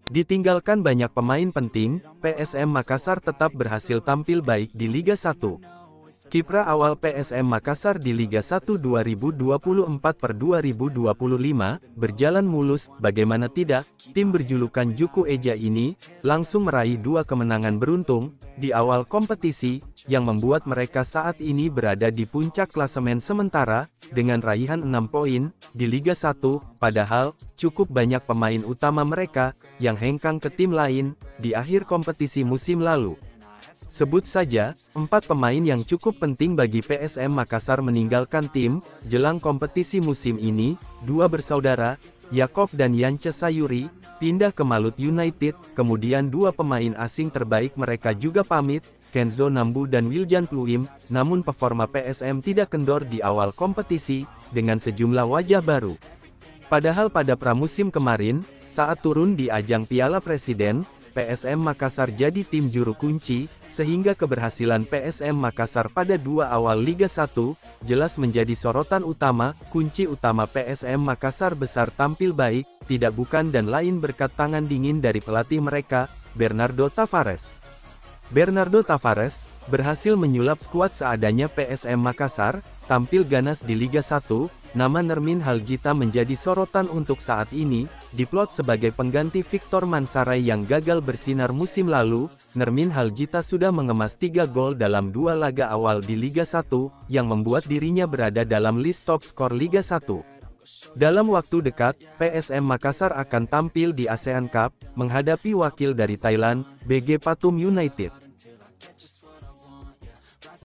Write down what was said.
Ditinggalkan banyak pemain penting, PSM Makassar tetap berhasil tampil baik di Liga 1. Kiprah awal PSM Makassar di Liga 1 2024/2025 berjalan mulus. Bagaimana tidak, tim berjulukan Juku Eja ini langsung meraih 2 kemenangan beruntun di awal kompetisi, yang membuat mereka saat ini berada di puncak klasemen sementara dengan raihan 6 poin di Liga 1. Padahal cukup banyak pemain utama mereka yang hengkang ke tim lain di akhir kompetisi musim lalu. Sebut saja, 4 pemain yang cukup penting bagi PSM Makassar meninggalkan tim jelang kompetisi musim ini. 2 bersaudara, Yakob dan Yance Sayuri, pindah ke Malut United. Kemudian 2 pemain asing terbaik mereka juga pamit, Kenzo Nambu dan Wiljan Pluim. Namun performa PSM tidak kendor di awal kompetisi, dengan sejumlah wajah baru. Padahal pada pramusim kemarin, saat turun di ajang Piala Presiden, PSM Makassar jadi tim juru kunci, sehingga keberhasilan PSM Makassar pada 2 awal Liga 1, jelas menjadi sorotan utama. Kunci utama PSM Makassar besar tampil baik, tidak bukan dan lain berkat tangan dingin dari pelatih mereka, Bernardo Tavares. Bernardo Tavares berhasil menyulap skuad seadanya PSM Makassar, tampil ganas di Liga 1. Nama Nermin Haljita menjadi sorotan untuk saat ini, diplot sebagai pengganti Victor Mansaray yang gagal bersinar musim lalu. Nermin Haljita sudah mengemas 3 gol dalam 2 laga awal di Liga 1, yang membuat dirinya berada dalam list top skor Liga 1. Dalam waktu dekat, PSM Makassar akan tampil di ASEAN Cup, menghadapi wakil dari Thailand, BG Pathum United.